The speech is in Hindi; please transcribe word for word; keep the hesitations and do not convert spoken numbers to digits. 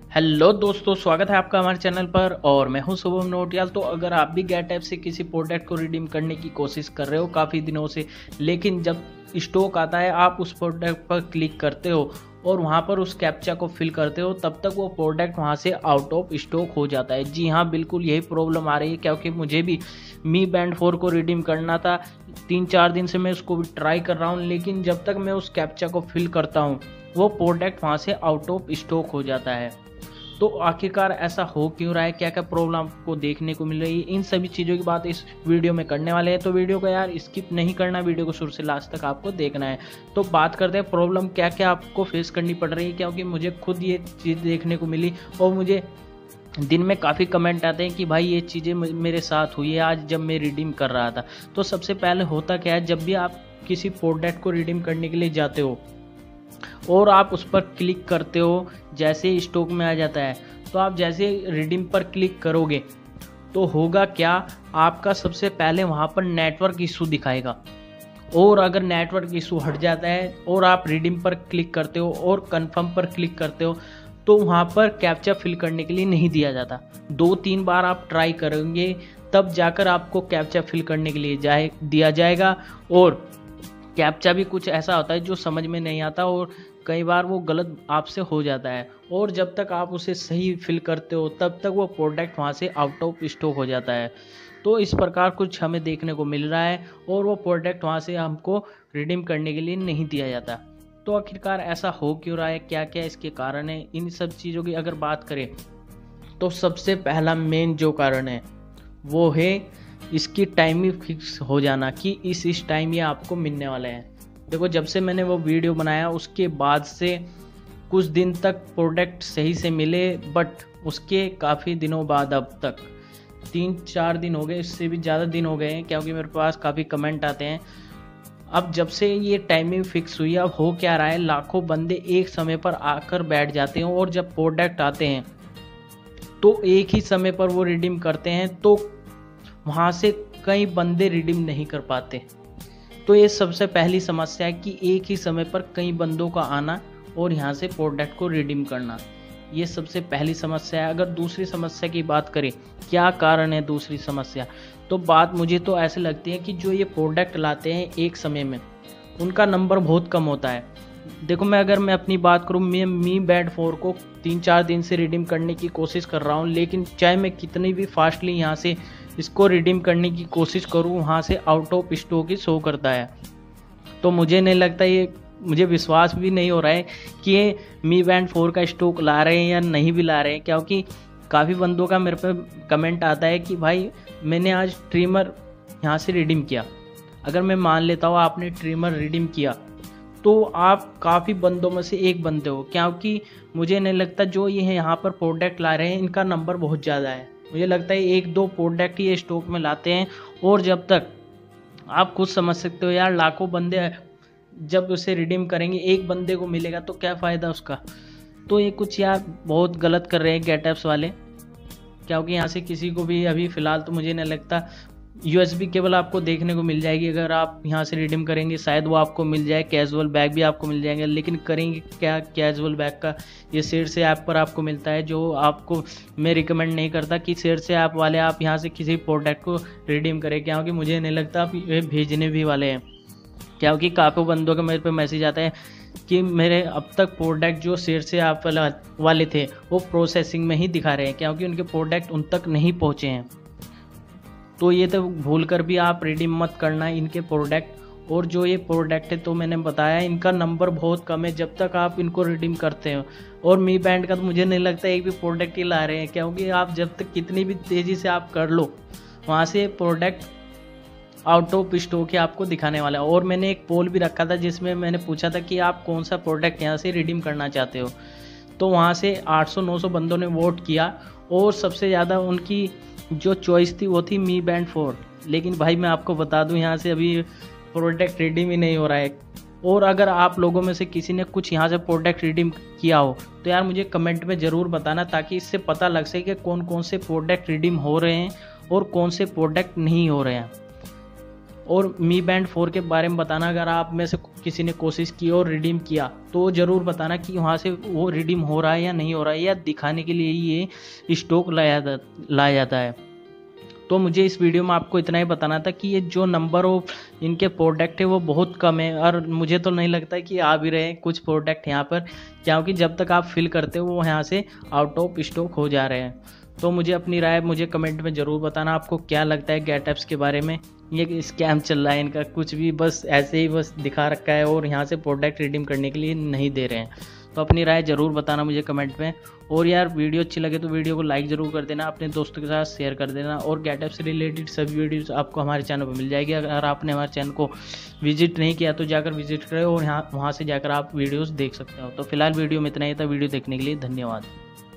हेलो दोस्तों, स्वागत है आपका हमारे चैनल पर और मैं हूं शुभम नोटियाल। तो अगर आप भी गेट ऐप से किसी प्रोडक्ट को रिडीम करने की कोशिश कर रहे हो काफ़ी दिनों से, लेकिन जब स्टॉक आता है आप उस प्रोडक्ट पर क्लिक करते हो और वहां पर उस कैप्चा को फिल करते हो, तब तक वो प्रोडक्ट वहां से आउट ऑफ स्टॉक हो जाता है। जी हाँ, बिल्कुल यही प्रॉब्लम आ रही है, क्योंकि मुझे भी मी बैंड फोर को रिडीम करना था। तीन चार दिन से मैं उसको भी ट्राई कर रहा हूँ, लेकिन जब तक मैं उस कैप्चा को फिल करता हूँ वो प्रोडक्ट वहां से आउट ऑफ स्टॉक हो जाता है। तो आखिरकार ऐसा हो क्यों रहा है, क्या क्या प्रॉब्लम आपको देखने को मिल रही है, इन सभी चीज़ों की बात इस वीडियो में करने वाले हैं। तो वीडियो को यार स्किप नहीं करना, वीडियो को शुरू से लास्ट तक आपको देखना है। तो बात करते हैं प्रॉब्लम क्या क्या आपको फेस करनी पड़ रही है, क्योंकि मुझे खुद ये चीज़ देखने को मिली और मुझे दिन में काफ़ी कमेंट आते हैं कि भाई ये चीज़ें मेरे साथ हुई है आज जब मैं रिडीम कर रहा था। तो सबसे पहले होता क्या है, जब भी आप किसी प्रोडक्ट को रिडीम करने के लिए जाते हो और आप उस पर क्लिक करते हो, जैसे ही स्टॉक में आ जाता है, तो आप जैसे रिडीम पर क्लिक करोगे तो होगा क्या, आपका सबसे पहले वहां पर नेटवर्क इशू दिखाएगा। और अगर नेटवर्क इशू हट जाता है और आप रिडीम पर क्लिक करते हो और कंफर्म पर क्लिक करते हो, तो वहां पर कैप्चा फिल करने के लिए नहीं दिया जाता। दो तीन बार आप ट्राई करेंगे तब जाकर आपको कैप्चा फिल करने के लिए जाए दिया जाएगा। और कैप्चा भी कुछ ऐसा होता है जो समझ में नहीं आता और कई बार वो गलत आपसे हो जाता है, और जब तक आप उसे सही फिल करते हो तब तक वो प्रोडक्ट वहाँ से आउट ऑफ स्टॉक हो जाता है। तो इस प्रकार कुछ हमें देखने को मिल रहा है और वो प्रोडक्ट वहाँ से हमको रिडीम करने के लिए नहीं दिया जाता। तो आखिरकार ऐसा हो क्यों रहा है, क्या क्या इसके कारण है, इन सब चीज़ों की अगर बात करें तो सबसे पहला मेन जो कारण है वो है इसकी टाइमिंग फिक्स हो जाना कि इस इस टाइम ये आपको मिलने वाले हैं। देखो, जब से मैंने वो वीडियो बनाया उसके बाद से कुछ दिन तक प्रोडक्ट सही से मिले, बट उसके काफ़ी दिनों बाद, अब तक तीन चार दिन हो गए, इससे भी ज़्यादा दिन हो गए हैं, क्योंकि मेरे पास काफ़ी कमेंट आते हैं। अब जब से ये टाइमिंग फिक्स हुई, अब हो क्या रहा है, लाखों बंदे एक समय पर आकर बैठ जाते हैं और जब प्रोडक्ट आते हैं तो एक ही समय पर वो रिडीम करते हैं, तो वहाँ से कई बंदे रिडीम नहीं कर पाते। तो ये सबसे पहली समस्या है कि एक ही समय पर कई बंदों का आना और यहाँ से प्रोडक्ट को रिडीम करना, ये सबसे पहली समस्या है। अगर दूसरी समस्या की बात करें, क्या कारण है दूसरी समस्या, तो बात मुझे तो ऐसे लगती है कि जो ये प्रोडक्ट लाते हैं एक समय में, उनका नंबर बहुत कम होता है। देखो, मैं अगर मैं अपनी बात करूँ, मैं मी बैंड फोर को तीन चार दिन से रिडीम करने की कोशिश कर रहा हूँ, लेकिन चाहे मैं कितनी भी फास्टली यहाँ से इसको रिडीम करने की कोशिश करूँ, वहाँ से आउट ऑफ स्टॉक ही शो करता है। तो मुझे नहीं लगता, ये मुझे विश्वास भी नहीं हो रहा है कि ये मी बैंड फोर का स्टॉक ला रहे हैं या नहीं भी ला रहे हैं, क्योंकि काफ़ी बंदों का मेरे पे कमेंट आता है कि भाई मैंने आज ट्रिमर यहाँ से रिडीम किया। अगर मैं मान लेता हूँ आपने ट्रिमर रिडीम किया, तो आप काफ़ी बंदों में से एक बंदे हो, क्योंकि मुझे नहीं लगता जो ये यहाँ पर प्रोडक्ट ला रहे हैं इनका नंबर बहुत ज़्यादा है। मुझे लगता है एक दो प्रोडक्ट ही स्टॉक में लाते हैं, और जब तक आप खुद समझ सकते हो यार, लाखों बंदे जब उसे रिडीम करेंगे एक बंदे को मिलेगा तो क्या फ़ायदा उसका। तो ये कुछ यार बहुत गलत कर रहे हैं गेट ऐप्स वाले, क्योंकि यहाँ से किसी को भी अभी फ़िलहाल तो मुझे नहीं लगता यूएसबी केबल आपको देखने को मिल जाएगी अगर आप यहाँ से रिडीम करेंगे, शायद वो आपको मिल जाए। कैजुअल बैग भी आपको मिल जाएंगे, लेकिन करेंगे क्या कैजुअल बैग का, ये शेयर से ऐप पर आपको मिलता है, जो आपको मैं रिकमेंड नहीं करता कि शेयर से ऐप वाले आप यहाँ से किसी प्रोडक्ट को रिडीम करें, क्योंकि मुझे नहीं लगता आप ये भेजने भी वाले हैं। क्योंकि काफ़ी बंदों का मेरे पे मैसेज आता है कि मेरे अब तक प्रोडक्ट जो शेयर से ऐप वाले थे वो प्रोसेसिंग में ही दिखा रहे हैं, क्योंकि उनके प्रोडक्ट उन तक नहीं पहुँचे हैं। तो ये तो भूल कर भी आप रिडीम मत करना इनके प्रोडक्ट। और जो ये प्रोडक्ट है तो मैंने बताया इनका नंबर बहुत कम है जब तक आप इनको रिडीम करते हो। और मी बैंड का तो मुझे नहीं लगता एक भी प्रोडक्ट ही ला रहे हैं, क्योंकि आप जब तक कितनी भी तेज़ी से आप कर लो, वहाँ से प्रोडक्ट आउट ऑफ स्टॉक ही आपको दिखाने वाला है। और मैंने एक पोल भी रखा था जिसमें मैंने पूछा था कि आप कौन सा प्रोडक्ट यहाँ से रिडीम करना चाहते हो, तो वहाँ से आठ सौ नौ सौ बंदों ने वोट किया और सबसे ज़्यादा उनकी जो चॉइस थी वो थी मी बैंड फोर। लेकिन भाई मैं आपको बता दूं, यहाँ से अभी प्रोडक्ट रिडीम ही नहीं हो रहा है। और अगर आप लोगों में से किसी ने कुछ यहाँ से प्रोडक्ट रिडीम किया हो तो यार मुझे कमेंट में ज़रूर बताना, ताकि इससे पता लग सके कि कौन कौन से प्रोडक्ट रिडीम हो रहे हैं और कौन से प्रोडक्ट नहीं हो रहे हैं। और मी बैंड फोर के बारे में बताना, अगर आप में से किसी ने कोशिश की और रिडीम किया तो ज़रूर बताना कि वहाँ से वो रिडीम हो रहा है या नहीं हो रहा है, या दिखाने के लिए ही ये स्टॉक लाया लाया जाता है। तो मुझे इस वीडियो में आपको इतना ही बताना था कि ये जो नंबर ऑफ इनके प्रोडक्ट है वो बहुत कम है, और मुझे तो नहीं लगता कि आ भी रहे हैं कुछ प्रोडक्ट यहाँ पर, क्योंकि जब तक आप फिल करते हो वो यहाँ से आउट ऑफ स्टॉक हो जा रहे हैं। तो मुझे अपनी राय मुझे कमेंट में ज़रूर बताना, आपको क्या लगता है गेट एप्स के बारे में। ये स्कैम चल रहा है इनका, कुछ भी बस ऐसे ही बस दिखा रखा है और यहाँ से प्रोडक्ट रिडीम करने के लिए नहीं दे रहे हैं। तो अपनी राय ज़रूर बताना मुझे कमेंट में। और यार वीडियो अच्छी लगे तो वीडियो को लाइक ज़रूर कर देना, अपने दोस्तों के साथ शेयर कर देना, और गेट एप से रिलेटेड सभी वीडियोस आपको हमारे चैनल पर मिल जाएगी। अगर आपने हमारे चैनल को विजिट नहीं किया तो जाकर विजिट करें और यहाँ वहाँ से जाकर आप वीडियोस देख सकते हो। तो फिलहाल वीडियो में इतना ही था। वीडियो देखने के लिए धन्यवाद।